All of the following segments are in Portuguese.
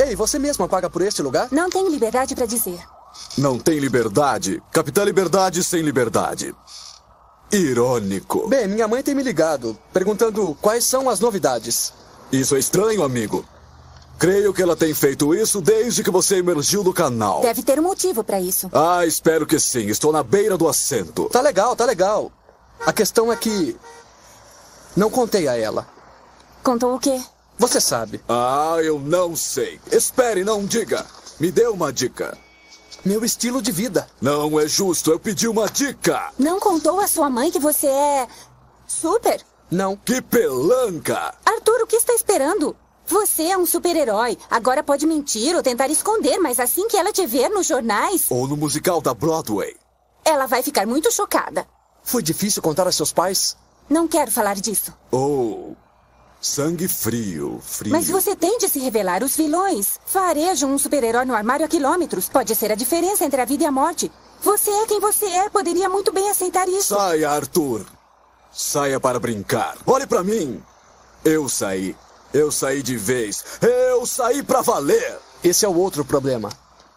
Ei, você mesma paga por este lugar? Não tenho liberdade para dizer. Não tem liberdade? Capitã Liberdade sem liberdade. Irônico. Bem, minha mãe tem me ligado, perguntando quais são as novidades. Isso é estranho, amigo. Creio que ela tem feito isso desde que você emergiu do canal. Deve ter um motivo para isso. Ah, espero que sim. Estou na beira do assento. Tá legal, tá legal. A questão é que... não contei a ela. Contou o quê? Você sabe. Ah, eu não sei. Espere, não diga. Me dê uma dica. Meu estilo de vida. Não é justo, eu pedi uma dica. Não contou à sua mãe que você é... super? Não. Que pelanca. Arthur, o que está esperando? Você é um super-herói. Agora pode mentir ou tentar esconder, mas assim que ela te ver nos jornais... Ou no musical da Broadway. Ela vai ficar muito chocada. Foi difícil contar a seus pais? Não quero falar disso. Oh, sangue frio, frio. Mas você tem de se revelar. Os vilões farejam um super-herói no armário há quilômetros. Pode ser a diferença entre a vida e a morte. Você é quem você é. Poderia muito bem aceitar isso. Saia, Arthur. Saia para brincar. Olhe para mim. Eu saí. Eu saí de vez. Eu saí pra valer. Esse é o outro problema.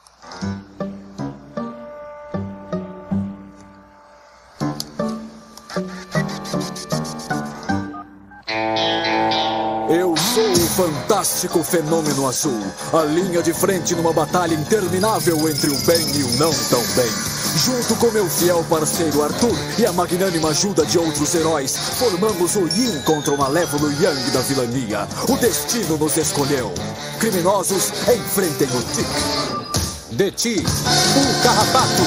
Eu sou o fantástico fenômeno azul. A linha de frente numa batalha interminável entre o bem e o não tão bem. Junto com meu fiel parceiro Arthur e a magnânima ajuda de outros heróis, formamos o Yin contra o malévolo Yang da vilania. O destino nos escolheu. Criminosos, enfrentem o Tic. De ti, o carrapato.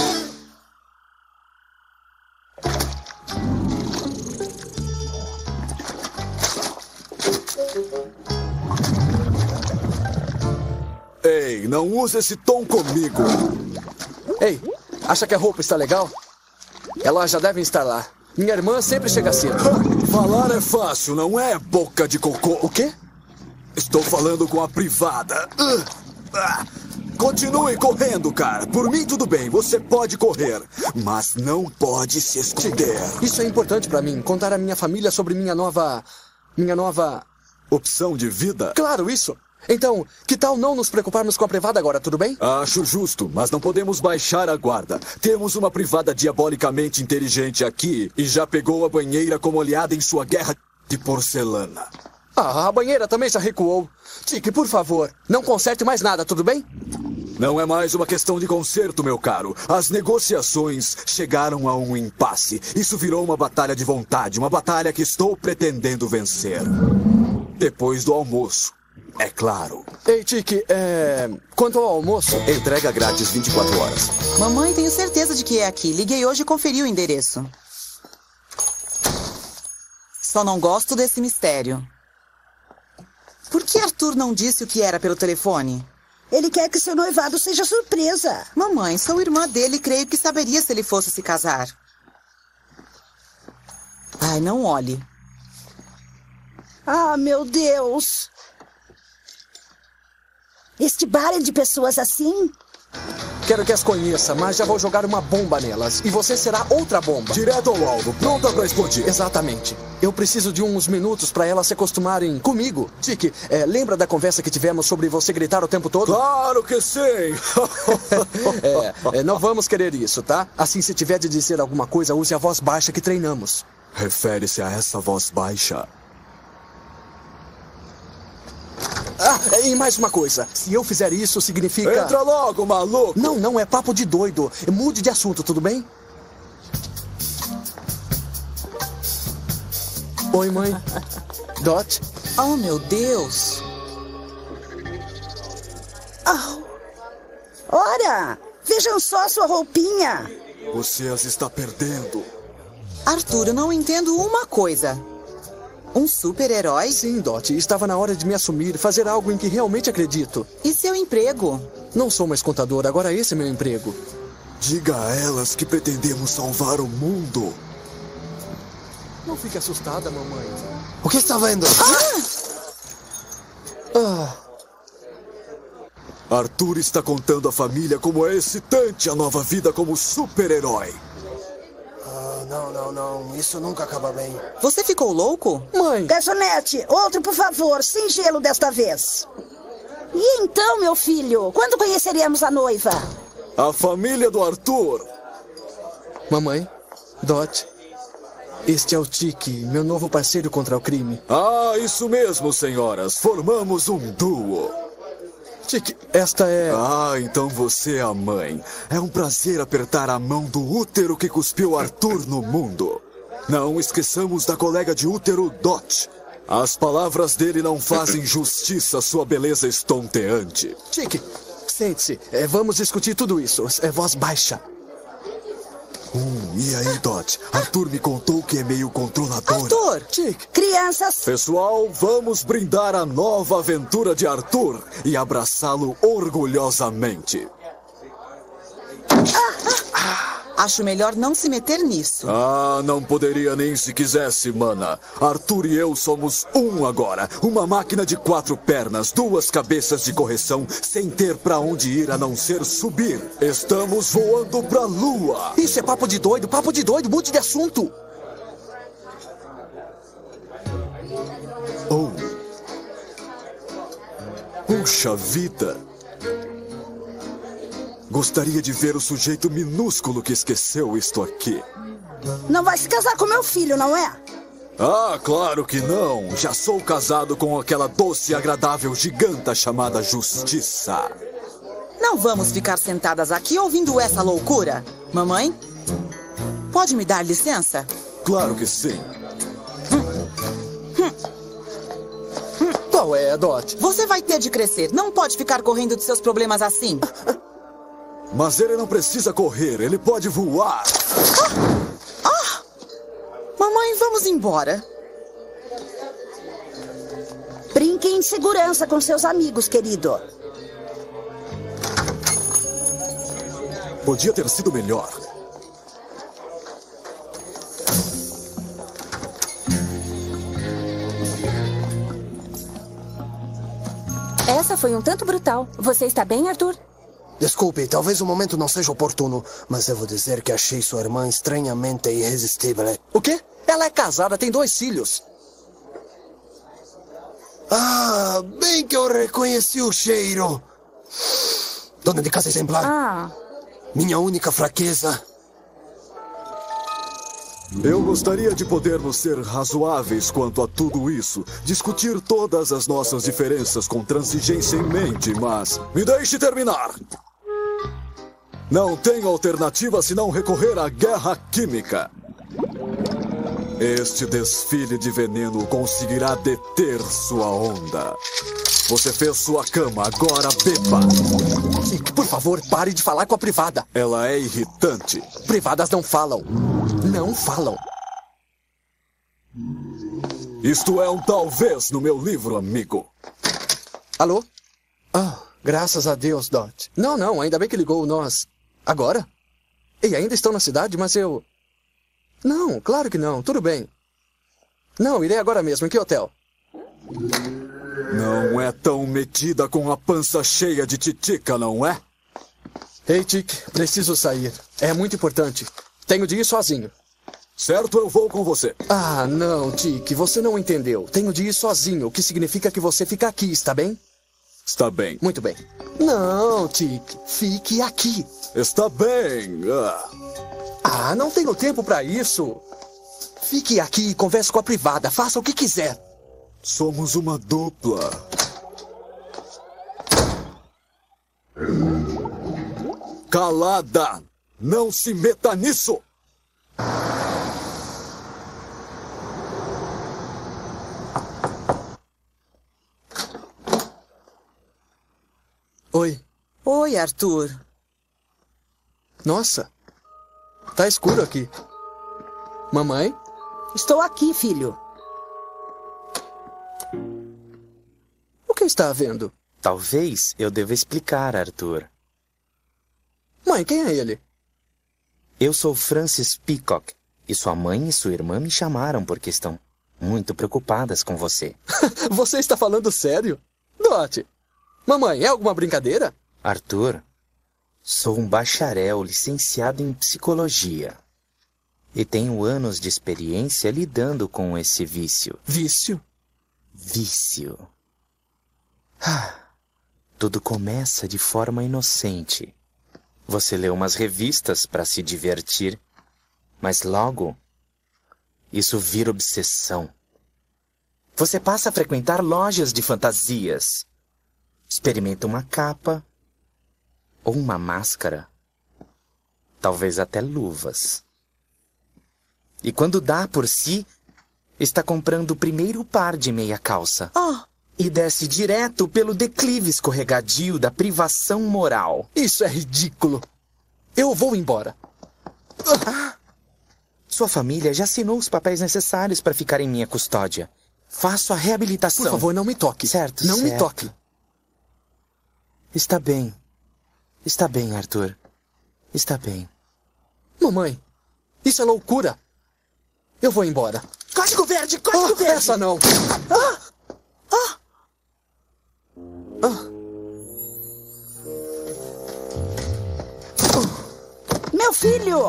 Ei, não use esse tom comigo. Ei, acha que a roupa está legal? Elas já devem estar lá. Minha irmã sempre chega cedo. Falar é fácil, não é, boca de cocô? O quê? Estou falando com a privada. Continue correndo, cara. Por mim, tudo bem. Você pode correr. Mas não pode se esconder. Isso é importante pra mim. Contar à minha família sobre minha nova... opção de vida? Claro, isso. Então, que tal não nos preocuparmos com a privada agora, tudo bem? Acho justo, mas não podemos baixar a guarda. Temos uma privada diabolicamente inteligente aqui e já pegou a banheira como aliada em sua guerra de porcelana. Ah, a banheira também já recuou. Tic, por favor, não conserte mais nada, tudo bem? Não é mais uma questão de conserto, meu caro. As negociações chegaram a um impasse. Isso virou uma batalha de vontade, uma batalha que estou pretendendo vencer. Depois do almoço. É claro. Ei, Tic, quanto ao almoço... Entrega grátis 24 horas. Mamãe, tenho certeza de que é aqui. Liguei hoje e conferi o endereço. Só não gosto desse mistério. Por que Arthur não disse o que era pelo telefone? Ele quer que seu noivado seja surpresa. Mamãe, sou irmã dele e creio que saberia se ele fosse se casar. Ai, não olhe. Ah, meu Deus. Este bar é de pessoas assim? Quero que as conheça, mas já vou jogar uma bomba nelas. E você será outra bomba. Direto ao alvo, pronta pra explodir. Exatamente. Eu preciso de uns minutos pra elas se acostumarem comigo. Tic, lembra da conversa que tivemos sobre você gritar o tempo todo? Claro que sim! Não vamos querer isso, tá? Assim, se tiver de dizer alguma coisa, use a voz baixa que treinamos. Refere-se a essa voz baixa. Ah, e mais uma coisa. Se eu fizer isso, significa... Entra logo, maluco! Não é papo de doido. Mude de assunto, tudo bem? Oi, mãe. Dot? Oh, meu Deus. Oh. Ora, vejam só sua roupinha. Você as está perdendo. Arthur, eu não entendo uma coisa. Um super-herói? Sim, Dot. Estava na hora de me assumir, fazer algo em que realmente acredito. E seu emprego? Não sou mais contador, agora esse é meu emprego. Diga a elas que pretendemos salvar o mundo. Não fique assustada, mamãe. O que está vendo? Arthur está contando à família como é excitante a nova vida como super-herói. Não. Isso nunca acaba bem. Você ficou louco? Mãe! Garçonete, outro, por favor, sem gelo desta vez. E então, meu filho, quando conheceremos a noiva? A família do Arthur. Mamãe, Dot, este é o Tiki, meu novo parceiro contra o crime. Ah, isso mesmo, senhoras. Formamos um duo. Tiki, esta é... Ah, então você é a mãe. É um prazer apertar a mão do útero que cuspiu Arthur no mundo. Não esqueçamos da colega de útero, Dot. As palavras dele não fazem justiça à sua beleza estonteante. Tiki, sente-se. Vamos discutir tudo isso. É voz baixa. E aí, Dot? Arthur me contou que é meio controlador. Arthur! Tiki. Crianças, Pessoal, vamos brindar a nova aventura de Arthur e abraçá-lo orgulhosamente. Acho melhor não se meter nisso. Ah, não poderia nem se quisesse, mana. Arthur e eu somos um agora. Uma máquina de 4 pernas, 2 cabeças de correção, sem ter pra onde ir a não ser subir. Estamos voando pra lua. Isso é papo de doido, mude de assunto. Oh. Puxa vida. Gostaria de ver o sujeito minúsculo que esqueceu isto aqui. não vai se casar com meu filho, não é? Ah, claro que não. Já sou casado com aquela doce e agradável giganta chamada Justiça. Não vamos ficar sentadas aqui ouvindo essa loucura. Mamãe, pode me dar licença? Claro que sim. Qual é, Dot? Você vai ter de crescer. Não pode ficar correndo de seus problemas assim. Mas ele não precisa correr, ele pode voar. Mamãe, vamos embora. Brinque em segurança com seus amigos, querido. Podia ter sido melhor. Essa foi um tanto brutal. Você está bem, Arthur? Desculpe, talvez o momento não seja oportuno, mas devo dizer que achei sua irmã estranhamente irresistível. O quê? Ela é casada, tem 2 filhos. Ah, bem que eu reconheci o cheiro. Dona de casa exemplar. Ah, Minha única fraqueza. Eu gostaria de podermos ser razoáveis quanto a tudo isso. Discutir todas as nossas diferenças com transigência em mente, mas... Me deixe terminar! Não tenho alternativa senão recorrer à guerra química. Este desfile de veneno conseguirá deter sua onda. Você fez sua cama, agora beba. Tiki, por favor, pare de falar com a privada. Ela é irritante. Privadas não falam. Não falam. Isto é um talvez no meu livro, amigo. Alô? Ah, graças a Deus, Dot. Não, ainda bem que ligou nós. Agora? E ainda estão na cidade, mas eu... Não, claro que não, tudo bem. Não, irei agora mesmo. Em que hotel? Não é tão metida com a pança cheia de titica, não é? Ei, Tiki, preciso sair. É muito importante. Tenho de ir sozinho. Certo, eu vou com você. Ah, não, Tiki, você não entendeu. Tenho de ir sozinho, o que significa que você fica aqui, está bem? Está bem. Muito bem. Não, Tiki, fique aqui. Está bem. Ah, não tenho tempo para isso. Fique aqui e converse com a privada. Faça o que quiser. Somos uma dupla. Calada! Não se meta nisso! Oi. Oi, Arthur. Nossa. Tá escuro aqui. Mamãe? Estou aqui, filho. O que está havendo? Talvez eu deva explicar, Arthur. Mãe, quem é ele? Eu sou Francis Peacock, e sua mãe e sua irmã me chamaram porque estão muito preocupadas com você. Você está falando sério? Dot. Mamãe, é alguma brincadeira? Arthur, sou um bacharel licenciado em psicologia. E tenho anos de experiência lidando com esse vício. Vício? Vício. Tudo começa de forma inocente. Você lê umas revistas para se divertir, mas logo isso vira obsessão. Você passa a frequentar lojas de fantasias. Experimenta uma capa ou uma máscara. Talvez até luvas. E quando dá por si, está comprando o primeiro par de meia calça. E desce direto pelo declive escorregadio da privação moral. Isso é ridículo. Eu vou embora. Sua família já assinou os papéis necessários para ficar em minha custódia. Faço a reabilitação. Por favor, não me toque. Certo, não certo. me toque. Está bem. Está bem, Arthur. Está bem. Mamãe, isso é loucura. Eu vou embora. Código verde, código verde. Essa não. Meu filho!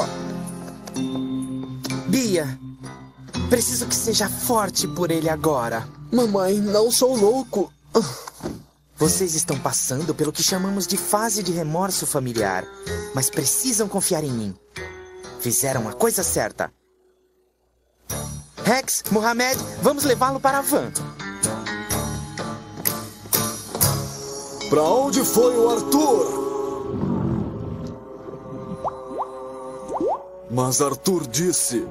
Bia, preciso que seja forte por ele agora. Mamãe, não sou louco. Vocês estão passando pelo que chamamos de fase de remorso familiar, mas precisam confiar em mim. Fizeram a coisa certa. Rex, Mohamed, vamos levá-lo para a van. Pra onde foi o Arthur? Mas Arthur disse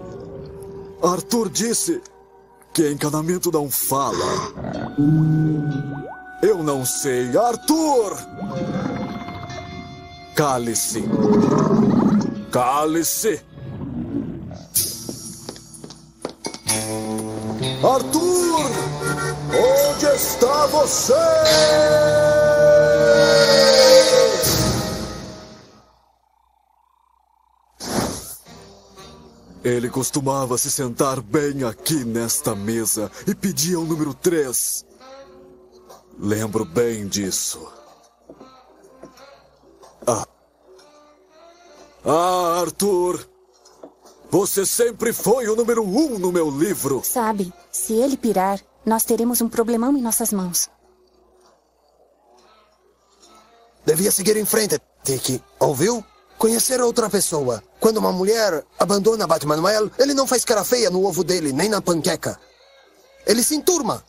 que encanamento não fala. Eu não sei. Arthur! Cale-se. Cale-se. Arthur! Onde está você? Ele costumava se sentar bem aqui nesta mesa e pedia o número 3. Lembro bem disso. Arthur! Você sempre foi o número 1 no meu livro. Sabe, se ele pirar, nós teremos um problemão em nossas mãos. Devia seguir em frente, Tiki. Ouviu? Conhecer outra pessoa. Quando uma mulher abandona Batmanuel, ele não faz cara feia no ovo dele, nem na panqueca. Ele se enturma.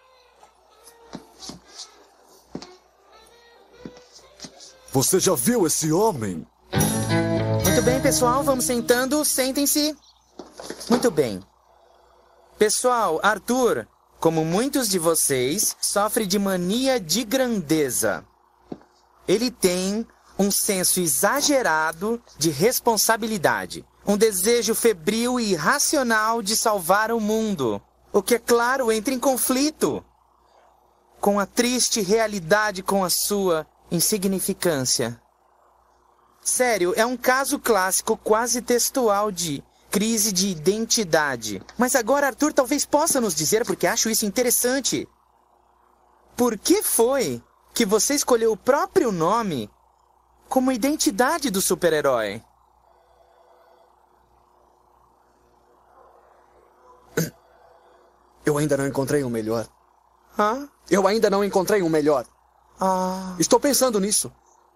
Você já viu esse homem? Muito bem, pessoal, vamos sentando. Sentem-se. Muito bem. Pessoal, Arthur, como muitos de vocês, sofre de mania de grandeza. Ele tem um senso exagerado de responsabilidade. Um desejo febril e irracional de salvar o mundo. O que, é claro, entra em conflito com a triste realidade com a sua insignificância. Sério, é um caso clássico quase textual de crise de identidade. Mas agora Arthur talvez possa nos dizer, porque acho isso interessante. Por que foi que você escolheu o próprio nome como identidade do super-herói? Eu ainda não encontrei um melhor. Hã? Eu ainda não encontrei um melhor. Estou pensando nisso.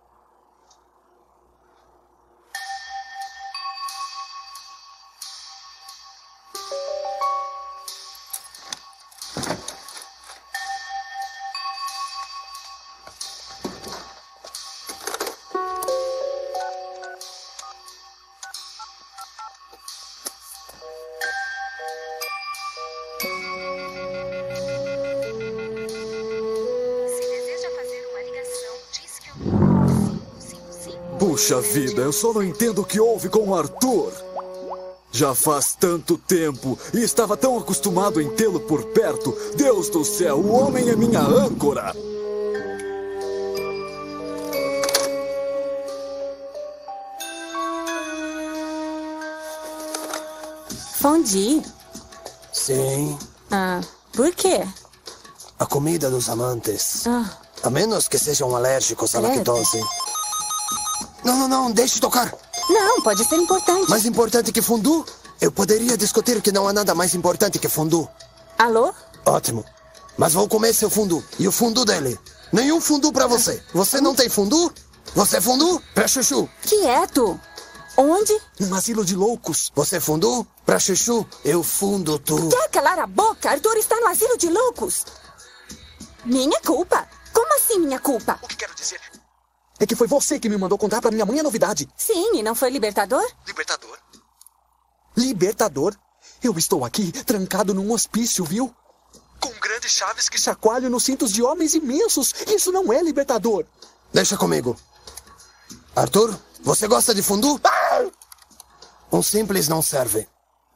Puxa vida, eu só não entendo o que houve com o Arthur. Já faz tanto tempo e estava tão acostumado em tê-lo por perto. Deus do céu, o homem é minha âncora. Fondue? Sim. Por quê? A comida dos amantes. Ah. A menos que sejam alérgicos à lactose. Não, deixe tocar. Não, pode ser importante. Mais importante que fondue? Eu poderia discutir que não há nada mais importante que fondue. Alô? Ótimo. Mas vou comer seu fondue e o fondue dele. Nenhum fundu pra você. Você não tem fundu? Você é fundu? Pra chuchu. Quieto. Onde? Um asilo de loucos. Você é fundu? Pra chuchu. Eu fundo tu. Quer calar a boca? Arthur está no asilo de loucos. Minha culpa? Como assim minha culpa? O que quero dizer é que foi você que me mandou contar pra minha mãe a novidade. Sim, e não foi libertador? Libertador? Libertador? Eu estou aqui, trancado num hospício, viu? Com grandes chaves que chacoalham nos cintos de homens imensos. Isso não é libertador. Deixa comigo. Arthur, você gosta de fundu? Um simples não serve.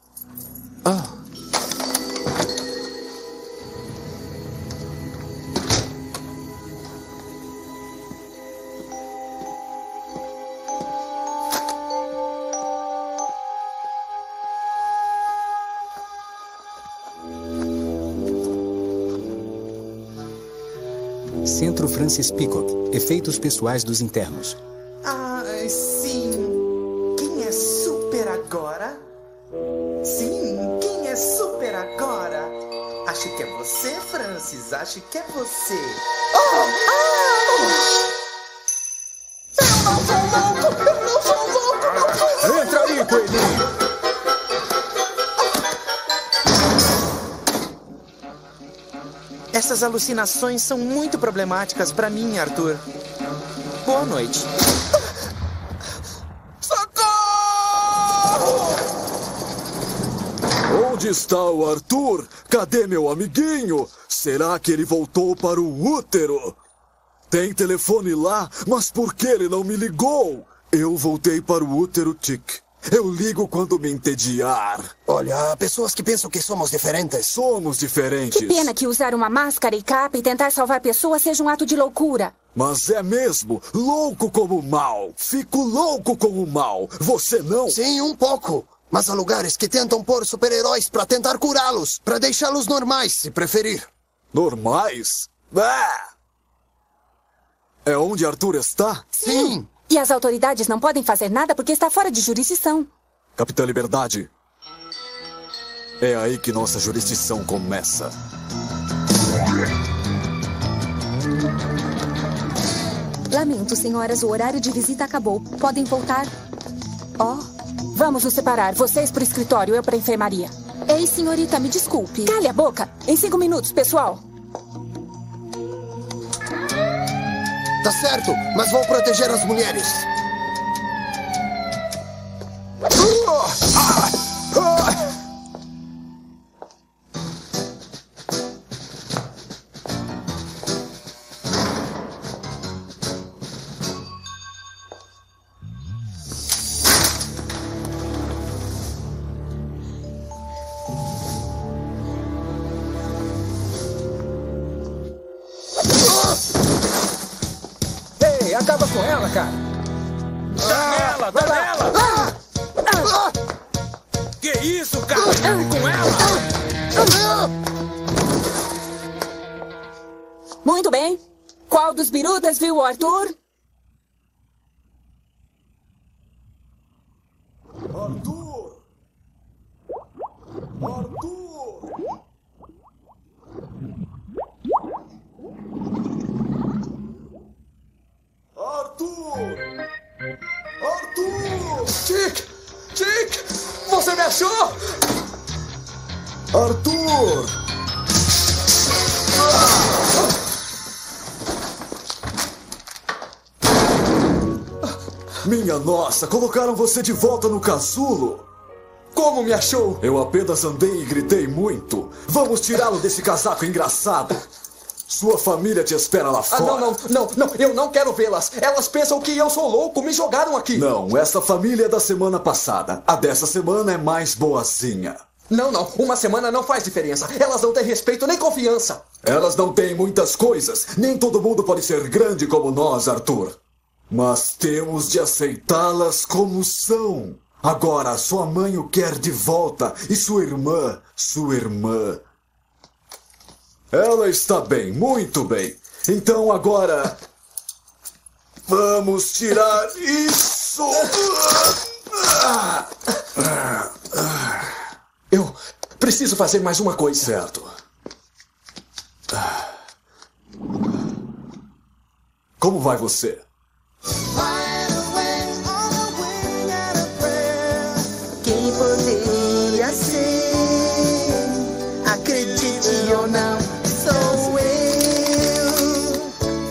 Centro Francis Peacock. Efeitos pessoais dos internos. Ah, sim. Quem é super agora? Sim, quem é super agora? Acho que é você, Francis. Acho que é você. Eu não sou louco! Eu não sou louco! Entra aí, coelhinho! Essas alucinações são muito problemáticas pra mim, Arthur. Boa noite. Onde está o Arthur? Cadê meu amiguinho? Será que ele voltou para o útero? Tem telefone lá, mas por que ele não me ligou? Eu voltei para o útero, Tic. Eu ligo quando me entediar. Olha, há pessoas que pensam que somos diferentes. Somos diferentes. Que pena que usar uma máscara e capa e tentar salvar pessoas seja um ato de loucura. Mas é mesmo, louco como o mal. Fico louco com o mal. Você não? Sim, um pouco. Mas há lugares que tentam pôr super-heróis pra tentar curá-los. Pra deixá-los normais, se preferir. Normais? É onde Arthur está? Sim. E as autoridades não podem fazer nada porque está fora de jurisdição. Capitã Liberdade. É aí que nossa jurisdição começa. Lamento, senhoras, o horário de visita acabou. Podem voltar. Vamos nos separar. Vocês pro escritório, eu pra enfermaria. Ei, senhorita, me desculpe. Cale a boca. Em 5 minutos, pessoal. Tá certo, mas vou proteger as mulheres. Ei, acaba com ela, cara. Dá nela! Que isso, cara? Com ela! Muito bem. Qual dos birutas viu o Arthur? Arthur! Arthur! Arthur! Arthur! Tic! Tic! Você me achou? Arthur! Minha nossa, colocaram você de volta no casulo? Como me achou? Eu apenas andei e gritei muito. Vamos tirá-lo desse casaco engraçado. Sua família te espera lá fora. Não, eu não quero vê-las. Elas pensam que eu sou louco, me jogaram aqui. Não, essa família é da semana passada. A dessa semana é mais boazinha. Não, uma semana não faz diferença. Elas não têm respeito nem confiança. Elas não têm muitas coisas. Nem todo mundo pode ser grande como nós, Arthur. Mas temos de aceitá-las como são. Agora, sua mãe o quer de volta. E sua irmã. Ela está bem, muito bem. Então agora... vamos tirar isso. Eu preciso fazer mais uma coisa. Certo. Como vai você? Quem poderia ser? Acredite ou não, sou eu.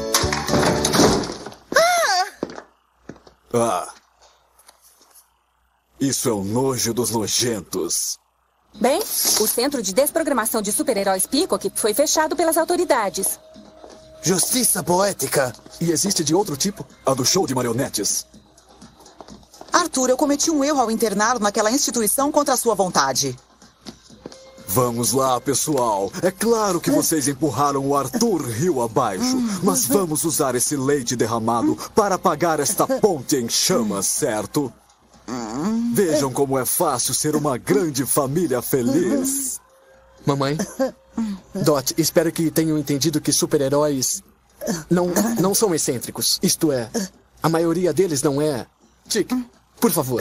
Isso é o nojo dos nojentos. Bem, o Centro de Desprogramação de Super-Heróis Peacock foi fechado pelas autoridades. Justiça poética. E existe de outro tipo? A do show de marionetes. Arthur, eu cometi um erro ao interná-lo naquela instituição contra a sua vontade. Vamos lá, pessoal. É claro que vocês empurraram o Arthur rio abaixo. Mas vamos usar esse leite derramado para apagar esta ponte em chamas, certo? Vejam como é fácil ser uma grande família feliz. Mamãe, Dot, espero que tenham entendido que super-heróis não são excêntricos. Isto é, a maioria deles não é. Chick, por favor.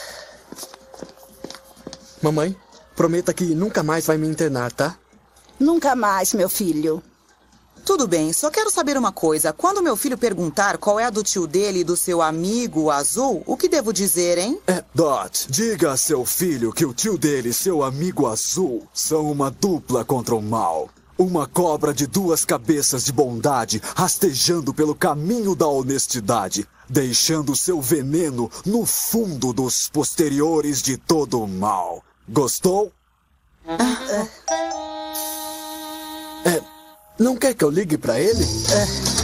Mamãe, prometa que nunca mais vai me internar, tá? Nunca mais, meu filho. Tudo bem, só quero saber uma coisa. Quando meu filho perguntar qual é a do tio dele e do seu amigo azul, o que devo dizer, hein? Dot, diga a seu filho que o tio dele e seu amigo azul são uma dupla contra o mal. Uma cobra de 2 cabeças de bondade rastejando pelo caminho da honestidade, deixando seu veneno no fundo dos posteriores de todo o mal. Gostou? Não quer que eu ligue pra ele?